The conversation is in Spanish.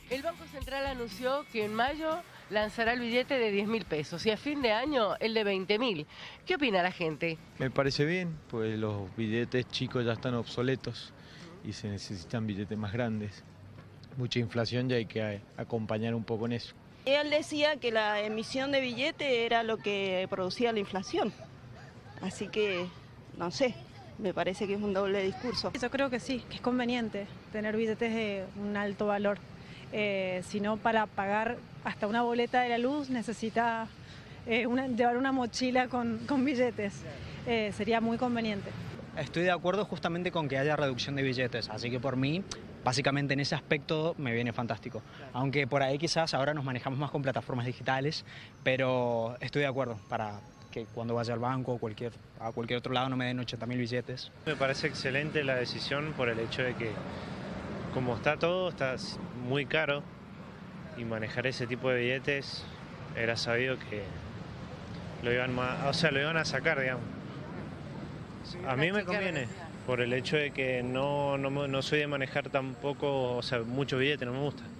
El Banco Central anunció que en mayo lanzará el billete de 10.000 pesos y a fin de año el de 20.000. ¿Qué opina la gente? Me parece bien, pues los billetes chicos ya están obsoletos y se necesitan billetes más grandes. Mucha inflación y hay que acompañar un poco en eso. Él decía que la emisión de billete era lo que producía la inflación, así que, no sé, me parece que es un doble discurso. Yo creo que sí, que es conveniente tener billetes de un alto valor. Si no, para pagar hasta una boleta de la luz necesita llevar una mochila con billetes. Sería muy conveniente. Estoy de acuerdo justamente con que haya reducción de billetes, así que por mí, básicamente en ese aspecto me viene fantástico. Aunque por ahí quizás ahora nos manejamos más con plataformas digitales, pero estoy de acuerdo para que cuando vaya al banco o a cualquier otro lado no me den 80.000 billetes. Me parece excelente la decisión por el hecho de que, como está todo, está muy caro y manejar ese tipo de billetes era sabido que lo iban a sacar, digamos. A mí me conviene, por el hecho de que no soy de manejar tampoco, muchos billetes, no me gusta.